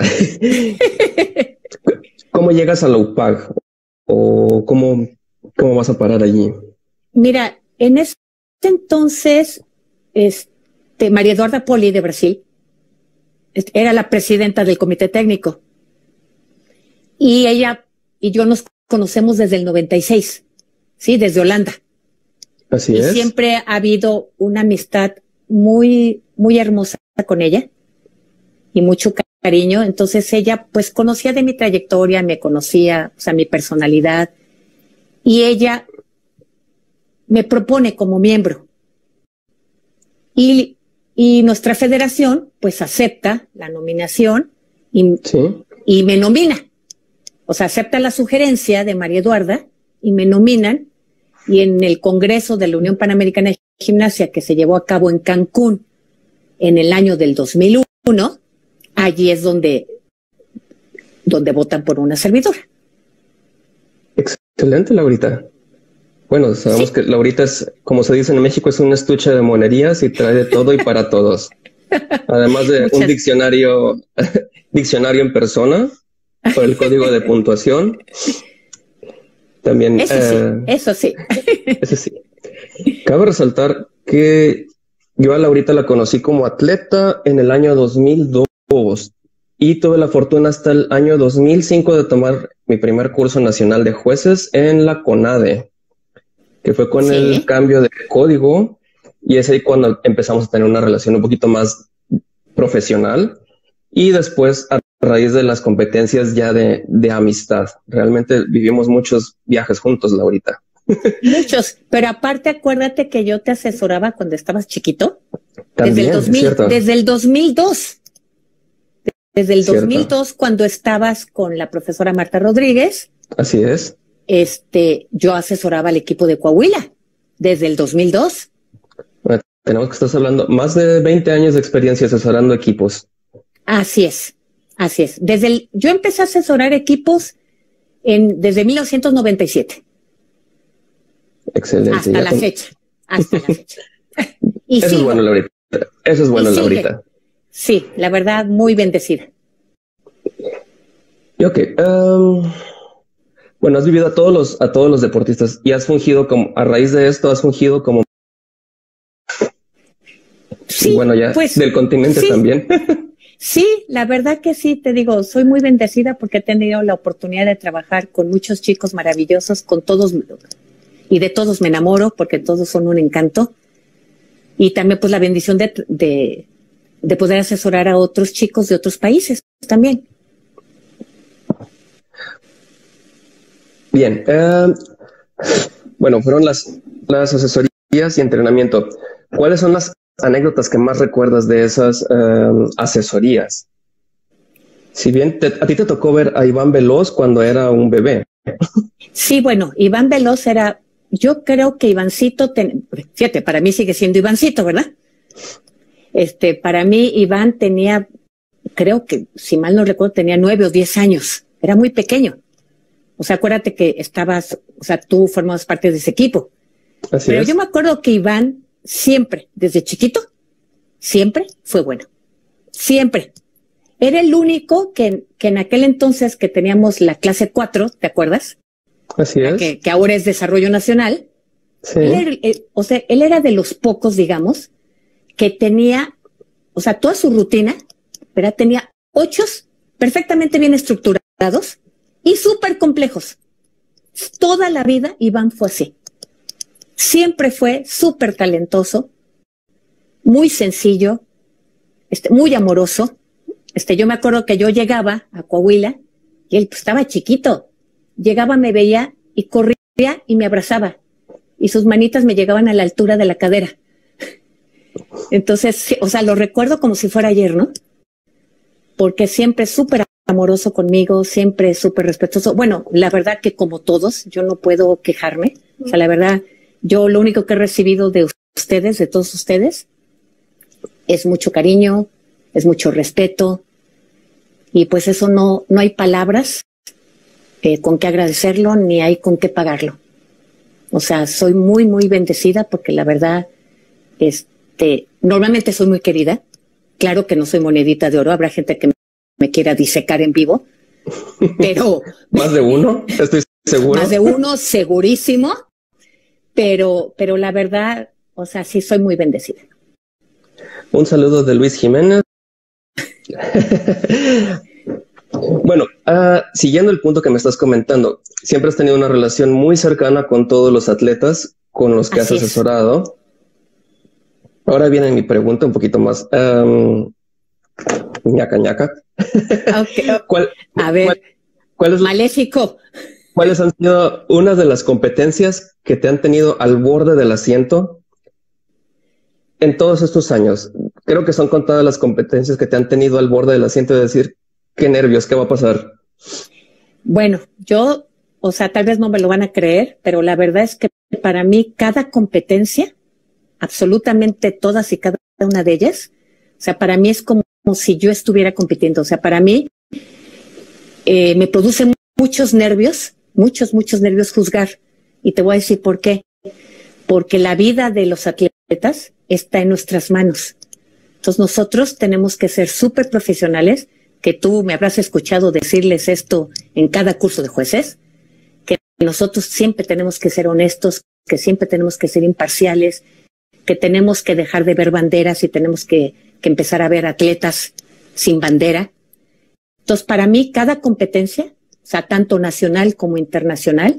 ¿Cómo llegas a la UPAG? ¿O cómo vas a parar allí? Mira, en ese entonces María Eduarda Poli de Brasil, era la presidenta del comité técnico. Y ella y yo nos conocemos desde el 96, ¿sí? Desde Holanda. Así es. Y siempre ha habido una amistad muy, muy hermosa con ella y mucho cariño. Entonces ella pues conocía de mi trayectoria, me conocía, o sea, mi personalidad. Y ella me propone como miembro. Y nuestra federación pues acepta la nominación y me nomina. O sea, acepta la sugerencia de María Eduarda y me nominan. Y en el Congreso de la Unión Panamericana de Gimnasia, que se llevó a cabo en Cancún en el año del 2001, allí es donde votan por una servidora. Excelente, Laurita. Bueno, sabemos que Laurita es, como se dice en México, es un estuche de monerías y trae de todo y para todos. Además de un diccionario en persona, por el código de puntuación. También. Eso sí. Eso sí. Cabe resaltar que yo a Laurita la conocí como atleta en el año 2002 y tuve la fortuna hasta el año 2005 de tomar mi primer curso nacional de jueces en la CONADE, que fue con el cambio de código, y es ahí cuando empezamos a tener una relación un poquito más profesional y después a raíz de las competencias ya de amistad. Realmente vivimos muchos viajes juntos, Laurita. Muchos, pero aparte acuérdate que yo te asesoraba cuando estabas chiquito. También, desde el 2002. Desde el 2002, cuando estabas con la profesora Marta Rodríguez. Así es. Yo asesoraba al equipo de Coahuila desde el 2002. Bueno, tenemos que estar hablando más de 20 años de experiencia asesorando equipos. Así es. Yo empecé a asesorar equipos desde 1997. Excelente. Hasta la fecha. Y eso es bueno, Laurita. Eso es bueno, Laurita. Sí, la verdad, muy bendecida. Y bueno, has vivido a todos los deportistas y has fungido a raíz de esto, has fungido como... Sí, bueno, ya pues, del continente también. Sí, la verdad que sí, te digo, soy muy bendecida porque he tenido la oportunidad de trabajar con muchos chicos maravillosos, con todos, y de todos me enamoro porque todos son un encanto. Y también pues la bendición de poder asesorar a otros chicos de otros países también. Bien, bueno, fueron las asesorías y entrenamiento. ¿Cuáles son las anécdotas que más recuerdas de esas asesorías? Si bien a ti te tocó ver a Iván Veloz cuando era un bebé. Sí, bueno, Iván Veloz era, yo creo que Ivancito, fíjate, para mí sigue siendo Ivancito, ¿verdad? Para mí Iván tenía, creo que, si mal no recuerdo, tenía 9 o 10 años. Era muy pequeño. O sea, acuérdate que tú formabas parte de ese equipo. Pero yo me acuerdo que Iván siempre, desde chiquito, siempre fue bueno. Siempre. Era el único que en aquel entonces que teníamos la clase 4, ¿te acuerdas? Así es. Que ahora es Desarrollo Nacional. Sí. Él era de los pocos, digamos, que tenía, toda su rutina, ¿verdad? Tenía 8 perfectamente bien estructurados y súper complejos. Toda la vida Iván fue así. Siempre fue súper talentoso, muy sencillo, muy amoroso. Yo me acuerdo que yo llegaba a Coahuila y él pues, estaba chiquito. Llegaba, me veía y corría y me abrazaba. Y sus manitas me llegaban a la altura de la cadera. Entonces, lo recuerdo como si fuera ayer, ¿no? Porque siempre súper amoroso conmigo, siempre súper respetuoso. Bueno, la verdad que como todos, yo no puedo quejarme. La verdad, yo lo único que he recibido de ustedes, de todos ustedes, es mucho cariño, es mucho respeto. Y pues eso no hay palabras con qué agradecerlo, ni hay con qué pagarlo. Soy muy, muy bendecida porque la verdad, normalmente soy muy querida. Claro que no soy monedita de oro, habrá gente que me quiera disecar en vivo, pero... ¿Más de uno? Estoy seguro. Más de uno, segurísimo, pero la verdad, sí soy muy bendecida. Un saludo de Luis Jiménez. Bueno, siguiendo el punto que me estás comentando, siempre has tenido una relación muy cercana con todos los atletas con los que has asesorado. Ahora viene mi pregunta un poquito más ñaca. Okay. ¿Cuál es maléfico? ¿Cuáles han sido unas de las competencias que te han tenido al borde del asiento en todos estos años? Creo que son contadas las competencias que te han tenido al borde del asiento de decir, qué nervios, ¿qué va a pasar? Bueno, yo, tal vez no me lo van a creer, pero la verdad es que para mí cada competencia, absolutamente todas y cada una de ellas, para mí es como si yo estuviera compitiendo. Para mí me produce muchos nervios juzgar. Y te voy a decir por qué. Porque la vida de los atletas está en nuestras manos. Entonces nosotros tenemos que ser súper profesionales, que tú me habrás escuchado decirles esto en cada curso de jueces, que nosotros siempre tenemos que ser honestos, que siempre tenemos que ser imparciales, que tenemos que dejar de ver banderas y tenemos que empezar a ver atletas sin bandera. Entonces, para mí, cada competencia, tanto nacional como internacional,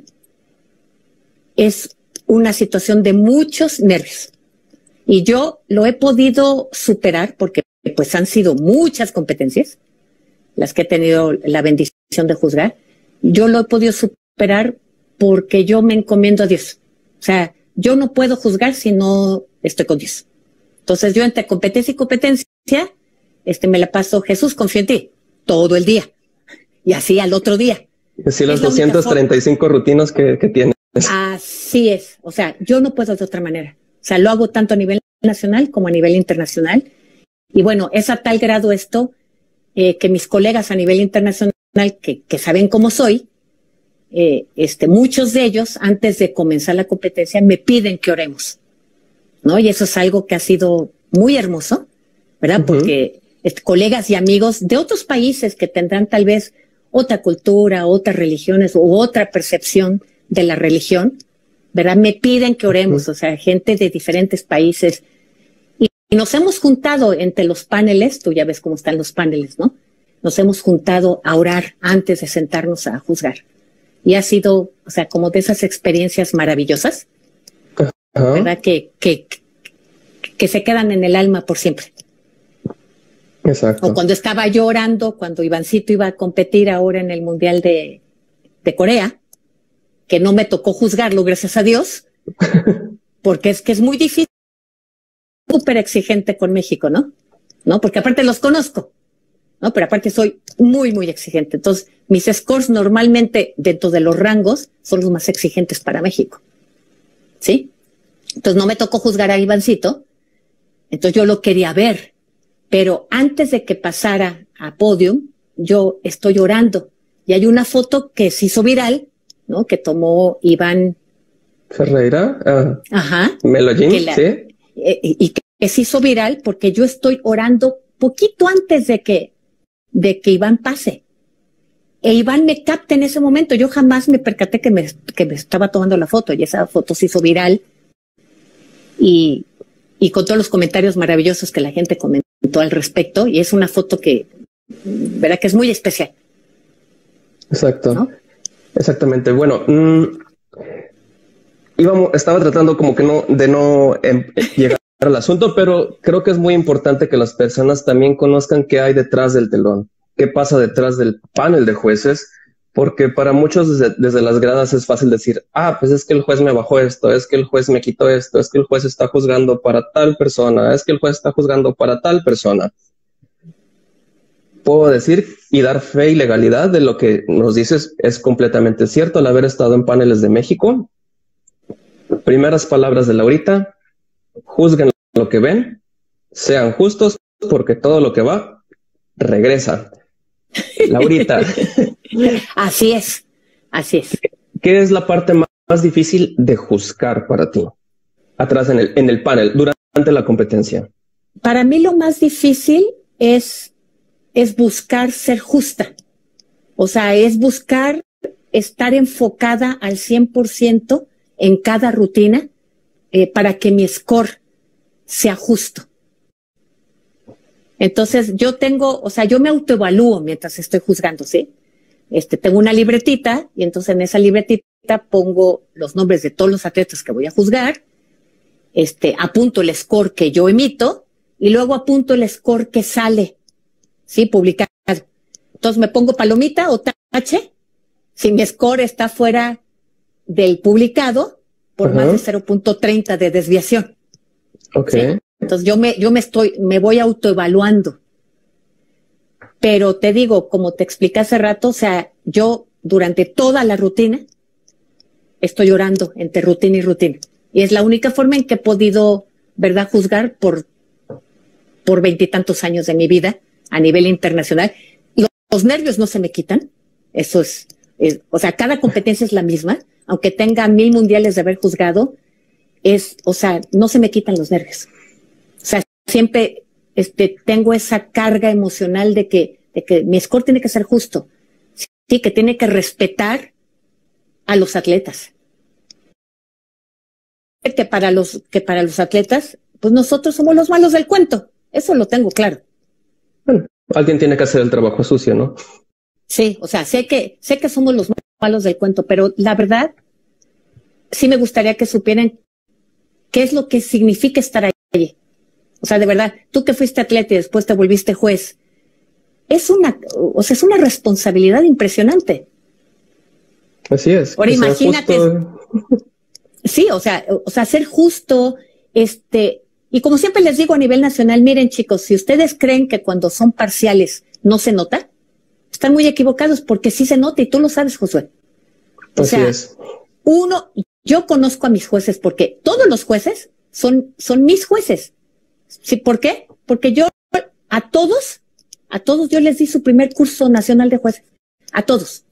es una situación de muchos nervios. Y yo lo he podido superar porque pues han sido muchas competencias las que he tenido la bendición de juzgar. Yo lo he podido superar porque yo me encomiendo a Dios. Yo no puedo juzgar si no estoy con Dios. Entonces yo entre competencia y competencia, me la paso, Jesús, confío en ti, todo el día. Y así al otro día. Así las 235 rutinas que tienes. Así es. Yo no puedo de otra manera. Lo hago tanto a nivel nacional como a nivel internacional. Y bueno, es a tal grado esto que mis colegas a nivel internacional que saben cómo soy, muchos de ellos antes de comenzar la competencia me piden que oremos, ¿no? Y eso es algo que ha sido muy hermoso, ¿verdad? Porque colegas y amigos de otros países que tendrán tal vez otra cultura, otras religiones u otra percepción de la religión, ¿verdad? Me piden que oremos, gente de diferentes países. Y nos hemos juntado entre los paneles, tú ya ves cómo están los paneles, ¿no? Nos hemos juntado a orar antes de sentarnos a juzgar. Y ha sido, como de esas experiencias maravillosas, ¿verdad? Que se quedan en el alma por siempre. Exacto. O cuando estaba llorando, cuando Ivancito iba a competir ahora en el Mundial de Corea, que no me tocó juzgarlo, gracias a Dios, porque es que es muy difícil, súper exigente con México, ¿no? Porque aparte los conozco, ¿no? Pero aparte soy muy, muy exigente. Entonces, mis scores normalmente dentro de los rangos son los más exigentes para México, ¿sí? Entonces no me tocó juzgar a Ivancito, entonces yo lo quería ver, pero antes de que pasara a podium, yo estoy orando. Y hay una foto que se hizo viral, ¿no? Que tomó Iván Ferreira, ajá, Melogin, sí. Y que se hizo viral porque yo estoy orando poquito antes de que Iván pase. E Iván me capta en ese momento. Yo jamás me percaté que me estaba tomando la foto y esa foto se hizo viral. Y con todos los comentarios maravillosos que la gente comentó al respecto. Y es una foto que, verdad que es muy especial. Exacto. ¿No? Exactamente. Bueno, estaba tratando como que de no llegar al asunto, pero creo que es muy importante que las personas también conozcan qué hay detrás del telón, qué pasa detrás del panel de jueces, porque para muchos desde las gradas es fácil decir, pues es que el juez me bajó esto, es que el juez me quitó esto, es que el juez está juzgando para tal persona, es que el juez está juzgando para tal persona. Puedo decir y dar fe y legalidad de lo que nos dices es completamente cierto al haber estado en paneles de México. Primeras palabras de Laurita: juzguen lo que ven, sean justos, porque todo lo que va, regresa. Laurita. Así es. ¿Qué es la parte más difícil de juzgar para ti? Atrás en el panel, durante la competencia. Para mí lo más difícil es buscar ser justa. Es buscar estar enfocada al 100% en cada rutina para que mi score sea justo. Entonces yo tengo, o sea, yo me autoevalúo mientras estoy juzgando, ¿sí? Tengo una libretita y entonces en esa libretita pongo los nombres de todos los atletas que voy a juzgar, apunto el score que yo emito y luego apunto el score que sale, ¿sí? Publicado. Entonces me pongo palomita o tache si mi score está fuera del publicado por más de 0.30 de desviación. Ok. ¿Sí? Entonces me voy autoevaluando. Pero te digo, como te expliqué hace rato, o sea, yo durante toda la rutina estoy orando entre rutina y rutina. Y es la única forma en que he podido, ¿verdad?, juzgar por 20 y tantos años de mi vida a nivel internacional. Los nervios no se me quitan. Eso es, o sea, cada competencia es la misma. Aunque tenga 1000 mundiales de haber juzgado, o sea, no se me quitan los nervios. O sea, siempre tengo esa carga emocional de que mi score tiene que ser justo. Sí, que tiene que respetar a los atletas. Que para los atletas, pues nosotros somos los malos del cuento. Eso lo tengo claro. Bueno, alguien tiene que hacer el trabajo sucio, ¿no? Sí, o sea, sé que somos los malos del cuento, pero la verdad, sí me gustaría que supieran qué es lo que significa estar allí. O sea, de verdad, tú que fuiste atleta y después te volviste juez, es una responsabilidad impresionante. Así es. Ahora imagínate. Sí, o sea, ser justo, y como siempre les digo a nivel nacional, miren chicos, si ustedes creen que cuando son parciales no se nota, están muy equivocados porque sí se nota y tú lo sabes, Josué. Así es. Yo conozco a mis jueces porque todos los jueces son mis jueces. ¿Sí? ¿Por qué? Porque yo a todos yo les di su primer curso nacional de jueces. A todos.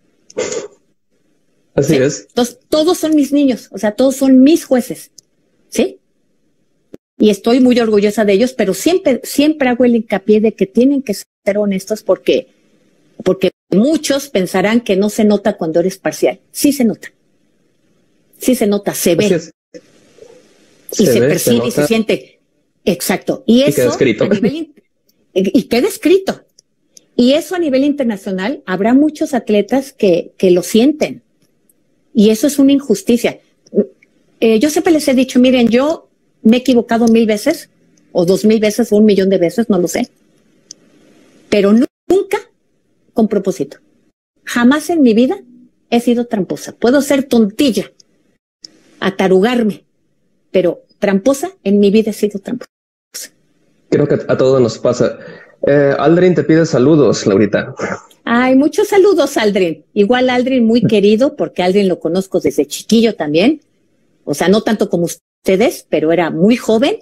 Así ¿sí? es. Entonces, todos son mis niños, o sea, todos son mis jueces. ¿Sí? Y estoy muy orgullosa de ellos, pero siempre hago el hincapié de que tienen que ser honestos porque muchos pensarán que no se nota cuando eres parcial. Sí se nota. Sí se nota, se ve. Y se percibe y se siente. Exacto. Y eso queda escrito. Y queda escrito. Y eso a nivel internacional habrá muchos atletas que lo sienten. Y eso es una injusticia. Yo siempre les he dicho, miren, yo me he equivocado 1000 veces, o 2000 veces, o 1.000.000 de veces, no lo sé. Pero nunca con propósito. Jamás en mi vida he sido tramposa. Puedo ser tontilla, atarugarme, pero tramposa en mi vida he sido tramposa. Creo que a todos nos pasa. Aldrin te pide saludos, Laurita. Ay, muchos saludos, Aldrin. Igual Aldrin muy querido, porque Aldrin lo conozco desde chiquillo también. O sea, no tanto como ustedes, pero era muy joven.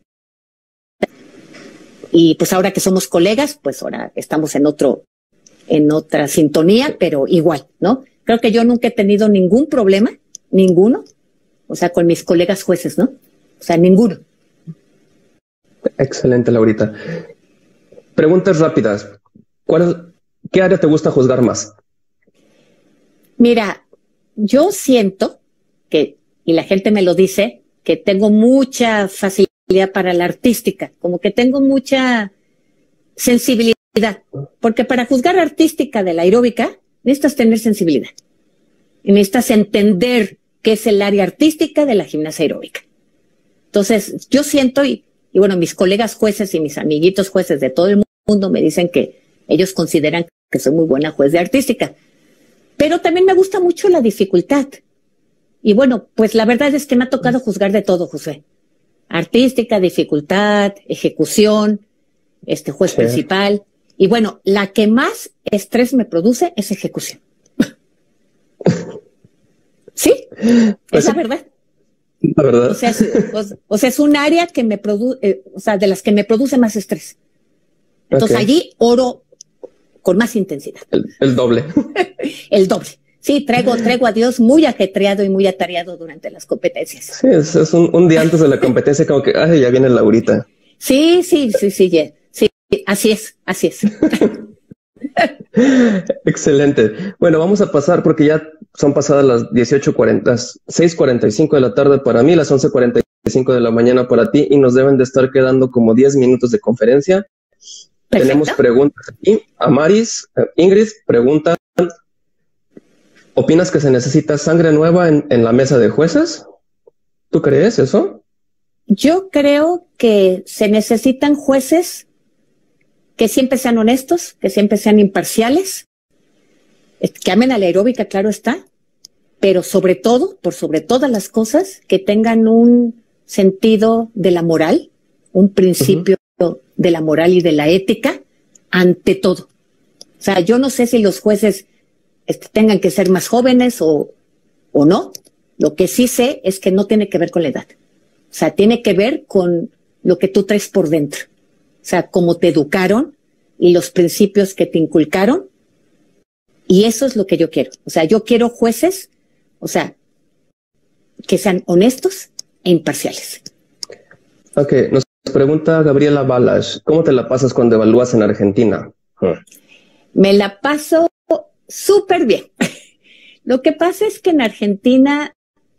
Y pues ahora que somos colegas, pues ahora estamos en otra sintonía, pero igual, ¿no? Creo que yo nunca he tenido ningún problema, ninguno, o sea, con mis colegas jueces, ¿no? O sea, ninguno. Excelente, Laurita. Preguntas rápidas. ¿Qué área te gusta juzgar más? Mira, yo siento que, y la gente me lo dice, que tengo mucha facilidad para la artística, como que tengo mucha sensibilidad, porque para juzgar artística de la aeróbica necesitas tener sensibilidad y necesitas entender qué es el área artística de la gimnasia aeróbica. Entonces, yo siento, y bueno, mis colegas jueces y mis amiguitos jueces de todo el mundo me dicen que ellos consideran que soy muy buena juez de artística, pero también me gusta mucho la dificultad. Y bueno, pues la verdad es que me ha tocado juzgar de todo, José. Artística, dificultad, ejecución, juez principal. Y bueno, la que más estrés me produce es ejecución. ¿Sí? Pues es la verdad. La verdad. O sea, es un área que me produce, o sea, de las que me produce más estrés. Entonces allí oro con más intensidad. El doble. El doble. Sí, traigo a Dios muy ajetreado y muy atareado durante las competencias. Sí, es un día antes de la competencia como que, ay, ya viene Laurita. Sí, así es. Excelente. Bueno, vamos a pasar porque ya son pasadas las 6:45 de la tarde para mí, las 11:45 de la mañana para ti y nos deben de estar quedando como 10 minutos de conferencia. Perfecto. Tenemos preguntas aquí. Amaris, Ingrid pregunta, ¿opinas que se necesita sangre nueva en la mesa de jueces? ¿Tú crees eso? Yo creo que se necesitan jueces que siempre sean honestos, que siempre sean imparciales, que amen a la aeróbica, claro está, pero sobre todo, por sobre todas las cosas, que tengan un sentido de la moral, un principio de la moral y de la ética ante todo. O sea, yo no sé si los jueces tengan que ser más jóvenes o no. Lo que sí sé es que no tiene que ver con la edad. O sea, tiene que ver con lo que tú traes por dentro. O sea, cómo te educaron y los principios que te inculcaron. Y eso es lo que yo quiero. O sea, yo quiero jueces, o sea, que sean honestos e imparciales. Ok, nos pregunta Gabriela Balas, ¿cómo te la pasas cuando evalúas en Argentina? Me la paso súper bien. Lo que pasa es que en Argentina,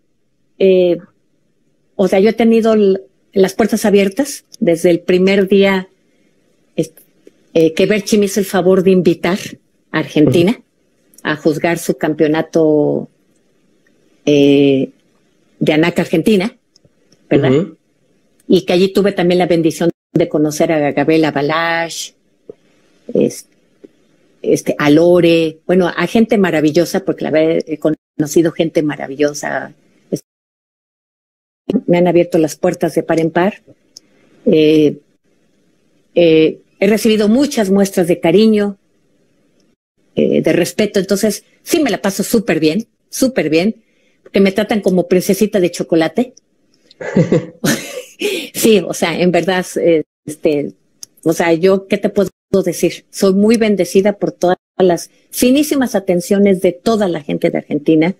o sea, yo he tenido las puertas abiertas desde el primer día que Berchi me hizo el favor de invitar a Argentina a juzgar su campeonato de ANAC Argentina, ¿verdad? Y que allí tuve también la bendición de conocer a Gabriela Balash, a Lore, bueno, a gente maravillosa, porque la verdad he conocido gente maravillosa. Me han abierto las puertas de par en par. He recibido muchas muestras de cariño, de respeto, entonces sí me la paso súper bien, porque me tratan como princesita de chocolate. Sí, o sea, en verdad, o sea, yo, ¿qué te puedo decir? Soy muy bendecida por todas las finísimas atenciones de toda la gente de Argentina,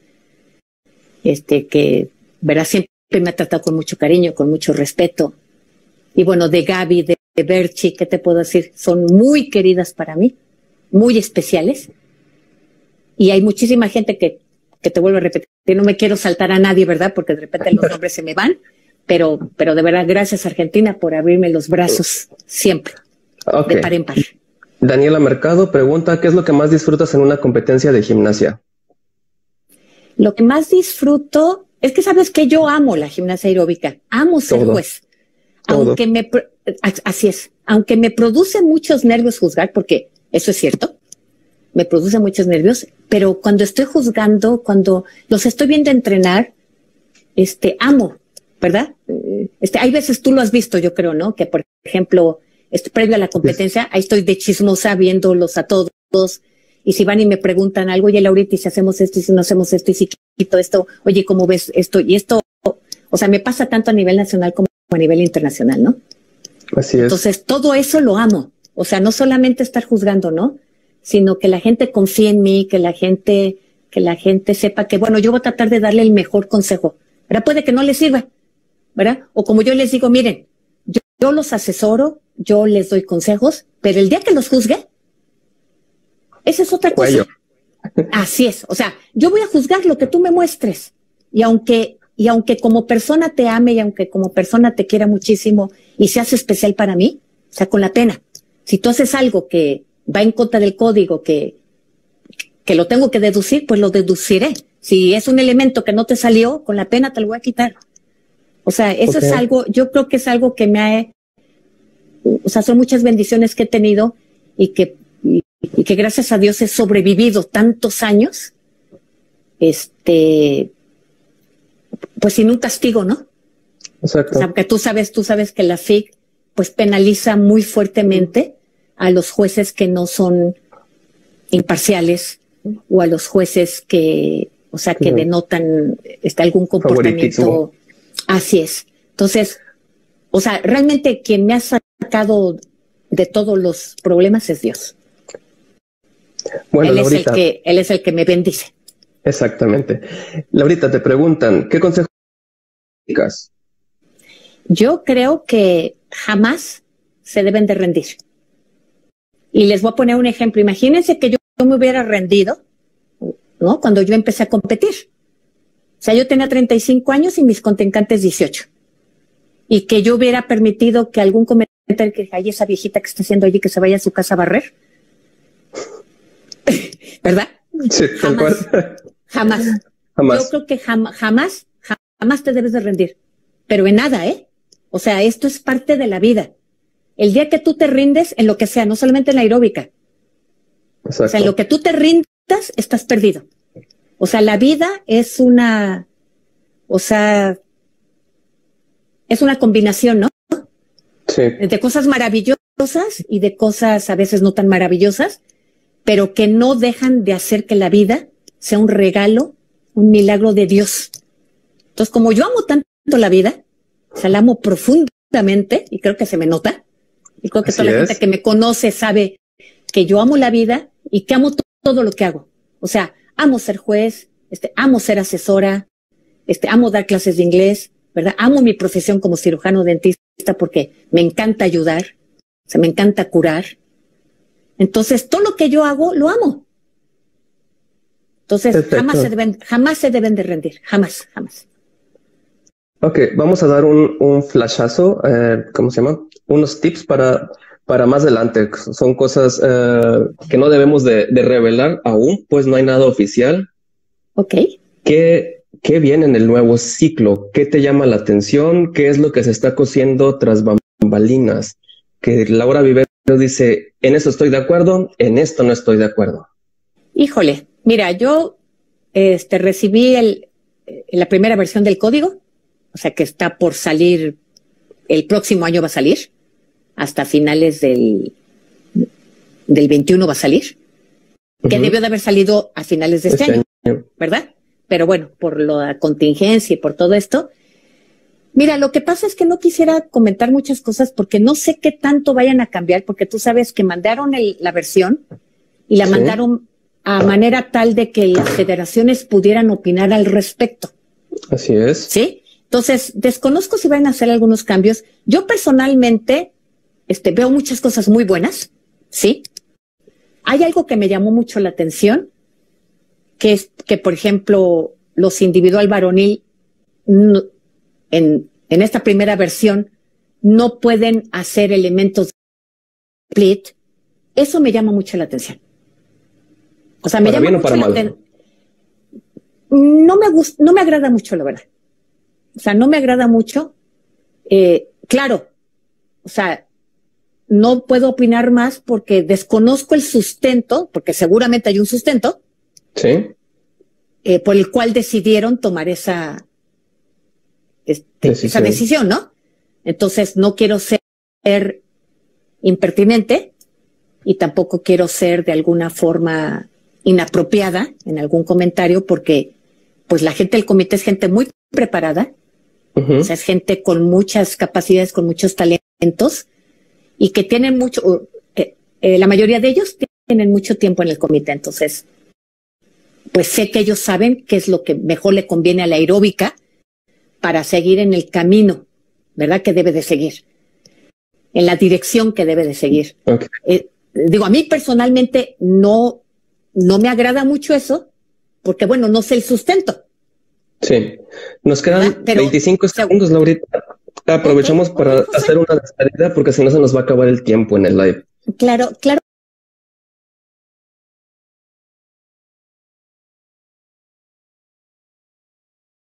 que, verás, siempre me ha tratado con mucho cariño, con mucho respeto. Y bueno, de Gaby, de Berchi, ¿qué te puedo decir? Son muy queridas para mí, muy especiales. Y hay muchísima gente que te vuelvo a repetir, no me quiero saltar a nadie, ¿verdad? Porque de repente los nombres se me van, pero de verdad, gracias Argentina por abrirme los brazos siempre, de par en par. Daniela Mercado pregunta, ¿qué es lo que más disfrutas en una competencia de gimnasia? Lo que más disfruto es que sabes que yo amo la gimnasia aeróbica, amo ser juez. Aunque así es, aunque me produce muchos nervios juzgar, porque eso es cierto, me produce muchos nervios, pero cuando estoy juzgando, cuando los estoy viendo entrenar, amo, ¿verdad? Hay veces tú lo has visto, yo creo, ¿no? Que por ejemplo, previo a la competencia, ahí estoy de chismosa viéndolos a todos, y si van y me preguntan algo, oye, Laurita, y si hacemos esto, y si no hacemos esto, y si quito esto, oye, ¿cómo ves esto? Y esto, o sea, me pasa tanto a nivel nacional como a nivel internacional, ¿no? Así es. Entonces, todo eso lo amo. O sea, no solamente estar juzgando, ¿no? Sino que la gente confíe en mí, que la gente sepa que, bueno, yo voy a tratar de darle el mejor consejo, ¿verdad? Puede que no les sirva, ¿verdad? O como yo les digo, miren, yo los asesoro, yo les doy consejos, pero el día que los juzgue, esa es otra cosa. Así es. O sea, yo voy a juzgar lo que tú me muestres. Y aunque como persona te ame y aunque como persona te quiera muchísimo y seas especial para mí, o sea, con la pena. Si tú haces algo que va en contra del código, que lo tengo que deducir, pues lo deduciré. Si es un elemento que no te salió, con la pena te lo voy a quitar. O sea, eso es algo, yo creo que es algo que o sea, son muchas bendiciones que he tenido y que gracias a Dios he sobrevivido tantos años, pues sin un castigo, ¿no? Exacto. O sea, porque tú sabes que la FIC pues penaliza muy fuertemente a los jueces que no son imparciales o a los jueces que, o sea, que denotan algún comportamiento. Así es. Entonces, o sea, realmente quien me ha sacado de todos los problemas es Dios. Bueno, él es el que me bendice. Exactamente. Laurita, te preguntan, ¿qué consejos das? Yo creo que jamás se deben de rendir. Y les voy a poner un ejemplo. Imagínense que yo me hubiera rendido, ¿no? Cuando yo empecé a competir. O sea, yo tenía 35 años y mis contrincantes 18. Y que yo hubiera permitido que algún que hay esa viejita que está haciendo allí que se vaya a su casa a barrer? ¿Verdad? Sí, jamás. Yo creo que jamás te debes de rendir. Pero en nada, ¿eh? O sea, esto es parte de la vida. El día que tú te rindes en lo que sea, no solamente en la aeróbica. Exacto. O sea, en lo que tú te rindas, estás perdido. O sea, la vida es una combinación, ¿no? Sí. De cosas maravillosas y de cosas a veces no tan maravillosas, pero que no dejan de hacer que la vida sea un regalo, un milagro de Dios. Entonces, como yo amo tanto la vida, o sea, la amo profundamente, y creo que se me nota, y creo que toda la gente que me conoce sabe que yo amo la vida y que amo todo lo que hago. O sea, amo ser juez, amo ser asesora, amo dar clases de inglés, ¿verdad? Amo mi profesión como cirujano dentista porque me encanta ayudar, o sea, me encanta curar. Entonces, todo lo que yo hago, lo amo. Entonces, jamás se deben de rendir, jamás. Ok, vamos a dar un flashazo, ¿cómo se llama? Unos tips para más adelante. Son cosas que no debemos de revelar aún, pues no hay nada oficial. Ok. ¿Qué viene en el nuevo ciclo? ¿Qué te llama la atención? ¿Qué es lo que se está cosiendo tras bambalinas? Que Laura Vivero dice, en esto estoy de acuerdo, en esto no estoy de acuerdo. Híjole, mira, yo recibí la primera versión del código, o sea que está por salir, el próximo año va a salir, hasta finales del 21 va a salir, que debió de haber salido a finales de este año, ¿verdad? Pero bueno, por la contingencia y por todo esto. Mira, lo que pasa es que no quisiera comentar muchas cosas porque no sé qué tanto vayan a cambiar, porque tú sabes que mandaron la versión y la mandaron a manera tal de que las federaciones pudieran opinar al respecto. Así es. ¿Sí? Entonces, desconozco si van a hacer algunos cambios. Yo personalmente veo muchas cosas muy buenas, ¿sí? Hay algo que me llamó mucho la atención, que es que, por ejemplo, los individual varonil en esta primera versión no pueden hacer elementos de split. Eso me llama mucho la atención. O sea, me llama mucho la atención. No me agrada mucho, la verdad. O sea, no me agrada mucho. Claro, o sea, no puedo opinar más porque desconozco el sustento, porque seguramente hay un sustento. Sí. Por el cual decidieron tomar esa decisión, ¿no? Entonces, no quiero ser impertinente y tampoco quiero ser de alguna forma inapropiada en algún comentario porque pues la gente del comité es gente muy preparada, o sea, es gente con muchas capacidades, con muchos talentos y que tienen mucho, la mayoría de ellos tienen mucho tiempo en el comité, entonces pues sé que ellos saben qué es lo que mejor le conviene a la aeróbica para seguir en el camino, ¿verdad? Que debe de seguir, en la dirección que debe de seguir. Okay. Digo, a mí personalmente no me agrada mucho eso, porque bueno, no sé el sustento. Sí, nos quedan 25 segundos, Laurita. Aprovechamos para hacer una despedida porque si no se nos va a acabar el tiempo en el live. Claro